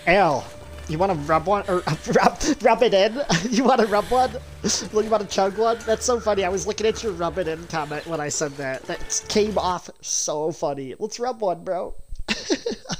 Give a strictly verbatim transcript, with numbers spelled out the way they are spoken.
L, you want to rub one or uh, rub rub it in? You want to rub one? You want to chug one? That's so funny. I was looking at your rub it in comment when I said that. That came off so funny. Let's rub one, bro.